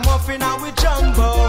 ragamuffin and we jumbo.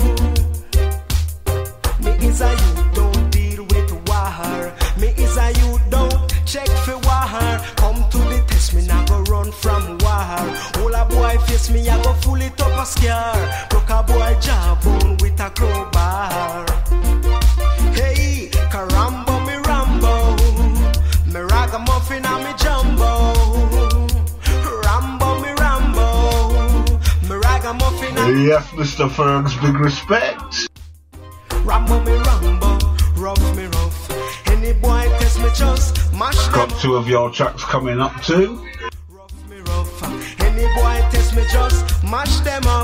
Me is a youth, don't deal with war. Me is a youth, don't check for war. Come to the test, me now go run from war. All a boy face me, I go full it up a scare. Broke a boy jawbone with a crowbar. Hey, Karambo me Rambo, me ragamuffin and me jumbo. Rambo me Rambo, me ragamuffin and me. Yes, Mr. Fergs, big respect. Rambo me Rambo, rough me rough. Any boy test me just mash them. Got two of your tracks coming up too. Rough me rough. Any boy test me just mash them up.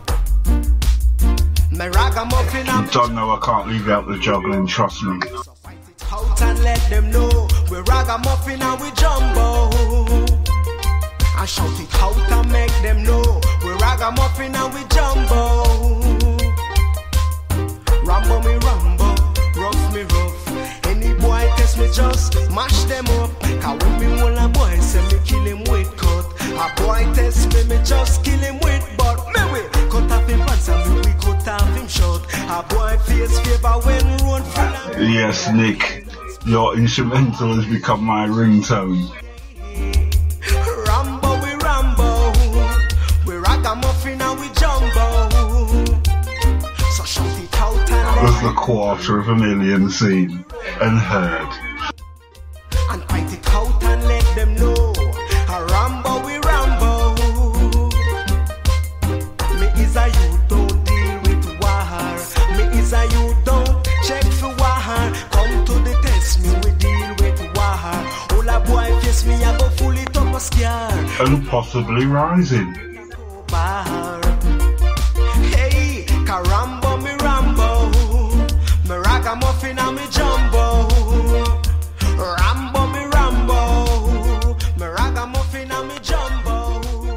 Me ragamuffin and me. Don't know, I can't leave out the juggling, trust me. Out and let them know we ragamuffin and we jumbo. I shout it out and make them know we ragamuffin and we jumbo. Rambo me Rambo, rough me rough. Any boy test me just mash them up. Cause when me want a boy say me kill him with cut. A boy test me just kill him with butt. Me we cut off him pants and we cut off him short. A boy face favor when road full of. Yes, Nick, your instrumental has become my ringtone. Rambo we ragamuffin and we jumbo. So shout it out and Was the $250,000 seen and heard. And fight it out and let them know. A Rambo we Rambo. Me is a youth, don't deal with war. Me is a youth, don't check for war. Come to the test, me we deal with war. All a boy face me, I go full it up a scare. And possibly rising. Hey, Karambo me Rambo, me ragamuffin and me jumbo. Rambo me Rambo, me ragamuffin and me jumbo.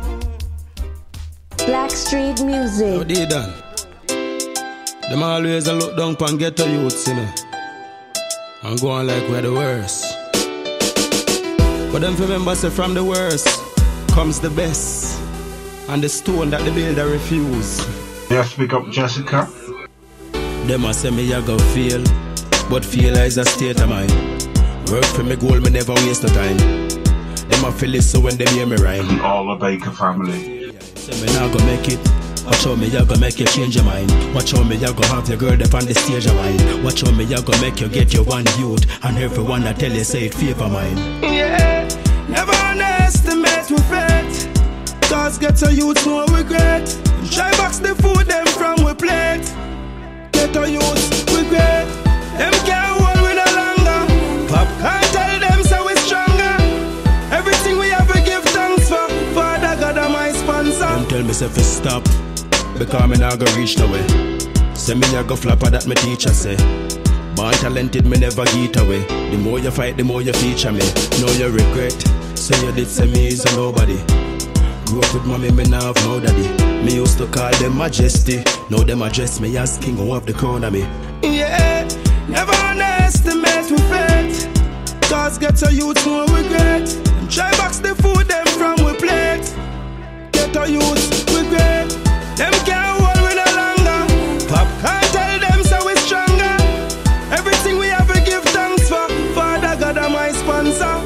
Blackstreet Music. What they done? Them always a look down pan ghetto youths, you know, and go on like we're the worst. But them remember say from the worst comes the best, and the stone that the builder refuse. Yes, pick up Jessica. Them a say me a go fail, but failure is a state of mind. Work for me goal, me never waste no time. Them a feel it so when they hear me rhyme. And all the Baker family. Say me not go make it. Watch how me a go make you change your mind. Watch how me a go have your girl up on the stage of wine. Watch how me a go make you get your one youth, and everyone that tell you say it favor mine. Yeah, never underestimate with fate. Cause get a youth no regret. Try box the food them from we plate. Get a youth regret. Them can't hold we no longer. Pop can't tell them so we stronger. Everything we have we give thanks for. Father God am my sponsor. Don't tell me say fi stop, because me not go reach no way. Say me a go flapper that me teacher say. Born talented me never get away. The more you fight the more you feature me. Know you regret. Say you did say me is a nobody. Grew up with mommy, me now have no daddy. Me used to call them majesty. Now them address me as king who have the crown of me. Yeah, never underestimate with fate. Cause get a youth no regret. Try box the food them from we plate. Get a youth regret. Them can't hold we no longer. Pop can't tell them so we stronger. Everything we have we give thanks for. Father God am my sponsor.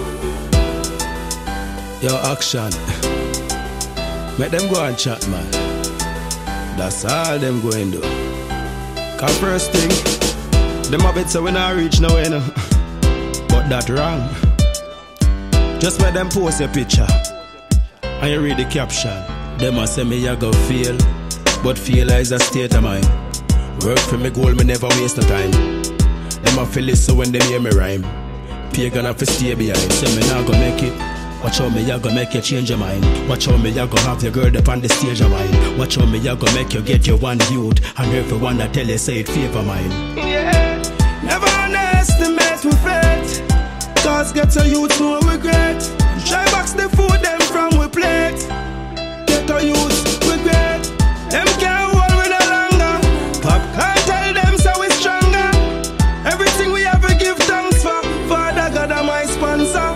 Your action. Make them go and chat, man. That's all them going do. Cause first thing, them a bit so we not reach nowhere, no. But that wrong. Just where them post your picture and you read the caption. Them a say me a go fail, but failure is a state of mind. Work for me goal, me never waste no time. Them a feel it so when they hear me rhyme. Pagan have to stay behind. Say me not go make it. Watch how me a go make you change your mind. Watch how me a go have your girl up on the stage of wine. Watch how me a go make you get your one youth, and everyone that tell you say it favor mine. Yeah, never underestimate with fate. Cause get a youth no regret. Try box the food them from we plate. Get a youth regret. Them can't hold we no longer. Pop can't tell them so we stronger. Everything we have we give thanks for. Father God am my sponsor.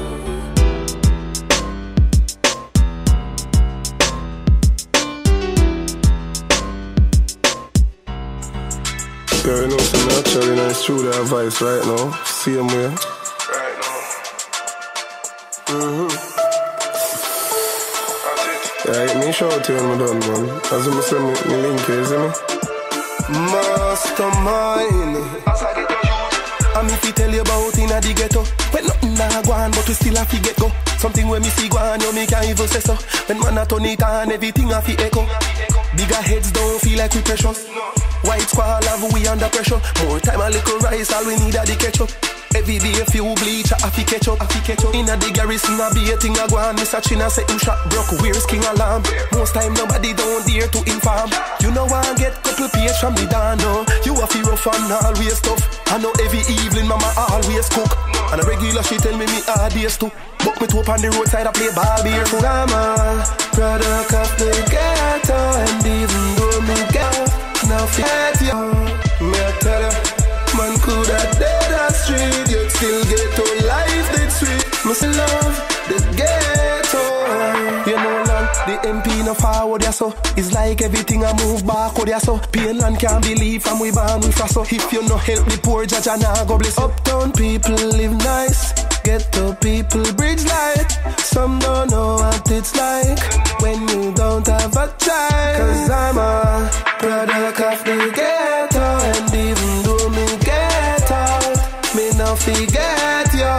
Yeah, you know, so I'm actually in the studio advice right now. Same way. Right now. Yeah, me shout to you when I'm done, man. As you say, me link here, you see me? Mastermind. I'm if you tell you about in a the ghetto. When nothing nah go on, but we still have to get go. Something when me see go on, you me can't even say so. When man a turn it on, everything have to echo. Bigger heads don't feel like we precious. White squall have we under pressure. More time a little rice, all we need a the ketchup. Every day a few bleach, a fi catch up. Inna the garrison a be a thing a go on. Mr. China say him shot broke, where's King Alarm? Most time nobody don't dare to inform. You know I get couple page from the Dano. You a fi rough and always tough. I know every evening mama always cook. And a regular she tell me hard days too. Book me to up on the roadside I play ball beer. I'm a product of the ghetto. And even though me get now forget you, me I tell you, man could have dead a street, yet still ghetto life that's sweet. Me still love the ghetto. You know land, the MP no forward ya so. It's like everything I move backward ya so. Painland can't believe from we born with us so. If you no help the poor judge and now go bless. Uptown people live nice, ghetto people bridge light. Some don't know what it's like when you don't have a child. Cause I'm a product of the ghetto. And even though me get out, me no forget you.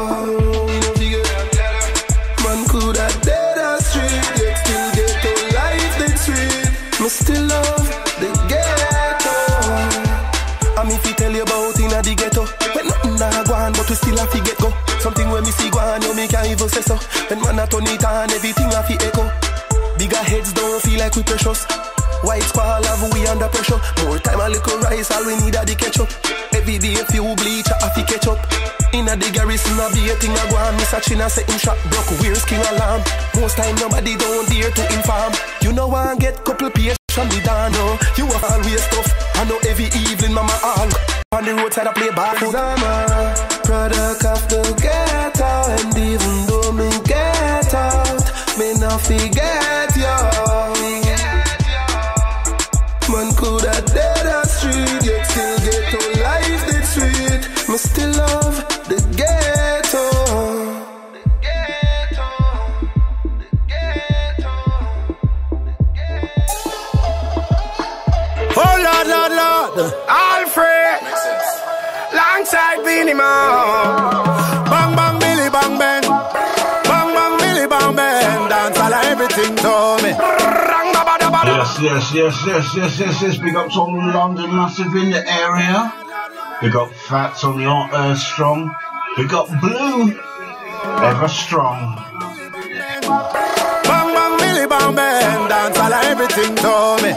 Man could have dead a street, yet still ghetto life that's sweet. Me still love the ghetto. I'm if you tell you about in a the ghetto. When nothing nah go on, but we still have to get go. Something when me see go on, you me can't even say so. When man a turn it on, everything have to echo. Bigger heads don't feel like we precious. White squall have we under pressure. More time a little rice, all we need a the ketchup. Every day a few bleach, a fi catch up. Inna the garrison a be a thing a go on. Mr. China say him shot broke, where's King Alarm? Most time nobody don't dare to inform. You know I get couple page from the Dano. You have always tough. I know every evening mama all on the roadside I play ball. Cause I'm a product of the ghetto. And even though me get out, me not forget you. Man could have dead a street, yet still ghetto life that's sweet. Me still love the ghetto. The ghetto. The ghetto. Oh Lord, Lord, Lord, Alfred, alongside Beanie Man. Bang bang Billy bang bang, bang bang Billy bang bang. Dance all everything to me. Yes. Big up to all London Massive in the area. Big up Fats on the strong. Big up Blue, ever strong. Bang bang Billy bang bang. Dance all everything to me.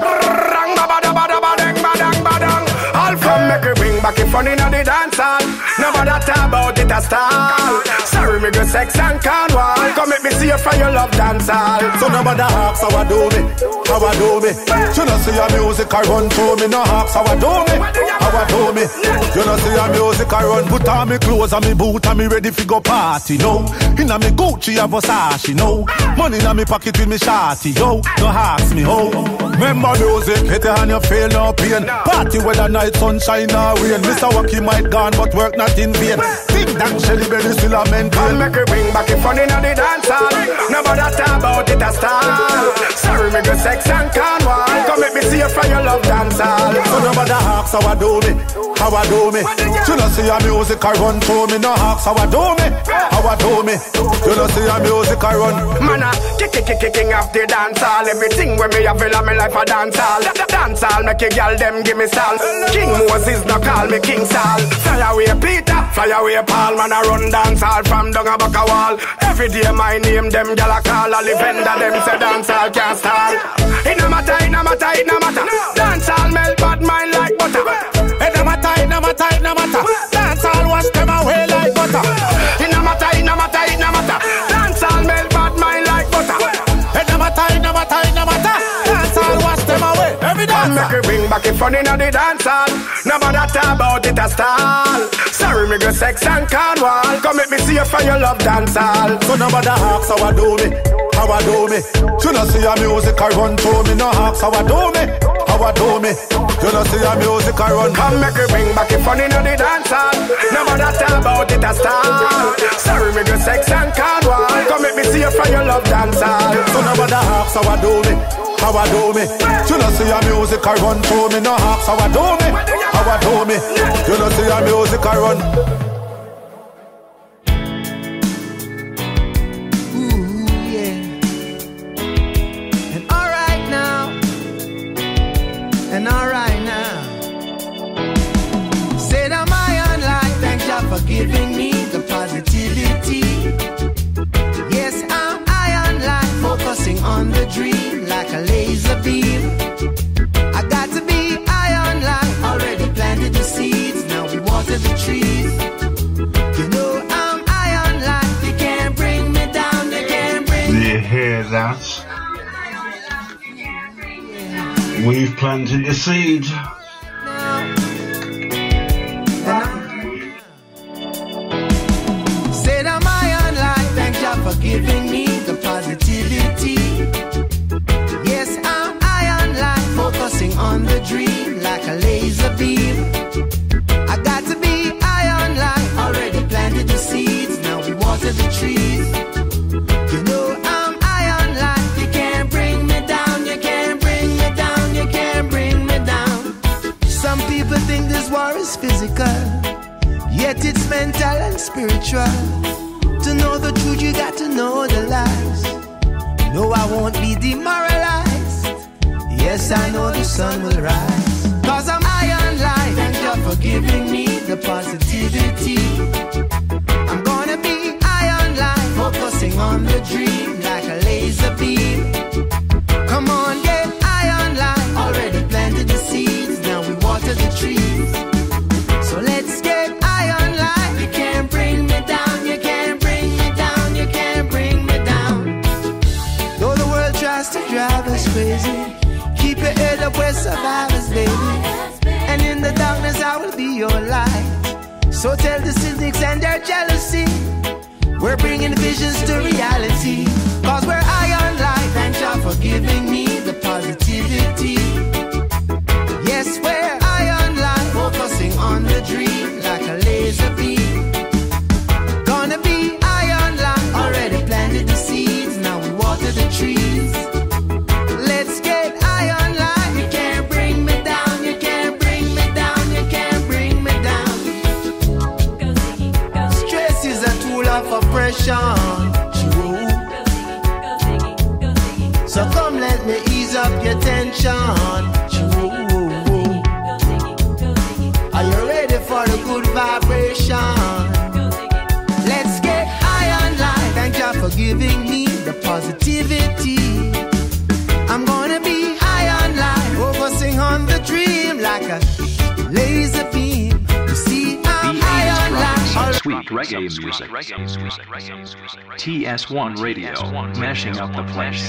Alpha make it bring back it fun in the dance hall. Nobody talk about it a style. Sorry me go sex and carnival. Come make me see you for your love dance hall. So nobody asks how I do me, how I do me. You know see your music I run to me. No asks how I do me, how I do me. You know see your music I run. Put on me clothes and me boot and me ready for go party. No, inna me Gucci and Versace. No, money inna me pocket with me shawty. Yo, no ask me how. Remember music, hit it and you feel no pain. Party whether night, sunshine or rain. Mr. Wacky might gone but work not in vain. Think that Shelly Belly still a maintain. Come make it bring back it fun in the dance hall. Nobody talk about it a style. Sorry me go sex and carnival. Come make me see you for your love dance hall. So nobody asks how I do me, how I do me. You know see your music I run to me. No asks how I do me, how I do me. You know see your music I run. Man a kicking off the dance hall. Everything when me have in my life a dance hall. Dance hall make a girl them give me salt. King Moses no call me King Saul. Fly away Peter, fly away Paul. Man a run dance hall from down a back a wall. Every day my name them gyal a call. All the vendor them say dance hall can't stall. It no matter, it no matter, it no matter. Dance hall melt bad mind like butter. It no matter, it no matter, it no matter. Dance hall wash them away like butter. It no matter, it no matter, it no matter. Dance hall melt bad mind like butter. It no matter, it no matter, it no matter. Dance hall wash them away. Every dance make it bring back it fun in the dance hall. Nobody talk about it a style. Sorry me go sex and carnival. Come make me see you for your love dance hall. So nobody asks how I do me, how how I do me. You know see a music I run to me, no ask how I do me, how I do me. You know see a music I run. Come make it bring back it fun in the dance hall. No matter talk about it a style. Sorry me go sex and cardwall. Come make me see you from your love dance hall. So no matter ask how I do me, how I do me. You know see a music I run to me, no ask how I do me, how I do me. You know see a music I run. Alright now, said I'm iron like, thank you for giving me the positivity. Yes, I'm iron like, focusing on the dream like a laser beam. I got to be iron like, already planted the seeds, now we water the trees. You know I'm iron like, you can't bring me down, you can't bring me down. You hear that? We've planted the seed. Said I'm iron like, thank you for giving me the positivity. Yes, I'm iron like, focusing on the dream like a laser beam. I got to be iron like, already planted the seeds, now we water the trees. You know I'm iron like, you can't bring me down, you can't bring me down, you can't bring me down. Some people think this war is physical, yet it's mental and spiritual. To know the truth, you got to know the lies. No, I won't be demoralized. Yes, I know the sun will rise. Cause I'm iron like, thank you for giving me the positivity. I'm gonna be iron like, focusing on the dream like a laser beam. Come on, get iron like, already planted the seeds, now we water the trees. So let's get iron like, you can't bring me down, you can't bring me down, you can't bring me down. Though the world tries to drive us crazy, keep your head up, we're survivors, baby. And in the darkness I will be your light. So tell the cynics and their jealousy, we're bringing visions to reality. Cause we're iron like, thank you for giving me the positivity. Yes, we're iron like, focusing on the dream like a laser beam. Gonna be iron like, already planted the seeds, now we water the trees. Let's get iron like, you can't bring me down, you can't bring me down, you can't bring me down. Stress is a tool of oppression. So come let me ease up your tension. Are you ready for the good vibration? Let's get iron like, thank you for giving me the positivity. I'm gonna be iron like, focusing on the dream like a laser beam. You see, I'm iron like, sweet reggae music. TS1 Radio, mashing up the place.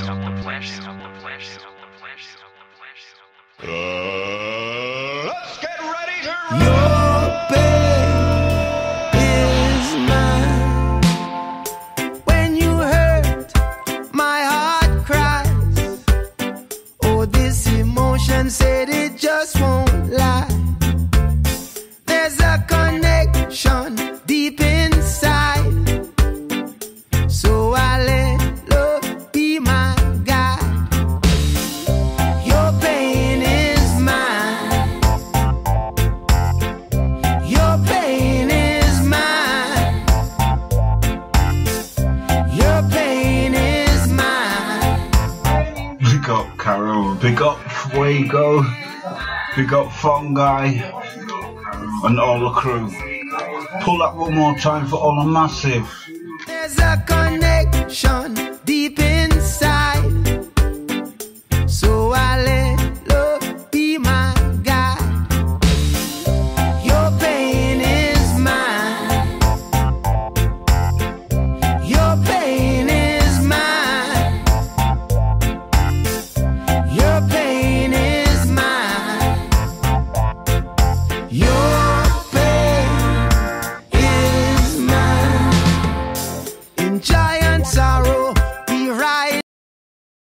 Let's get ready to your pain is mine. When you hurt, my heart cries. Oh, this emotion said it just won't lie. There's a connection deep inside. So I let love be my guide. Your pain is mine. Your pain is mine. Your pain is mine. Big up Carol, big up Fuego, big up Fungi, and all the crew. Pull that one more time for all the massive. There's a connection deep in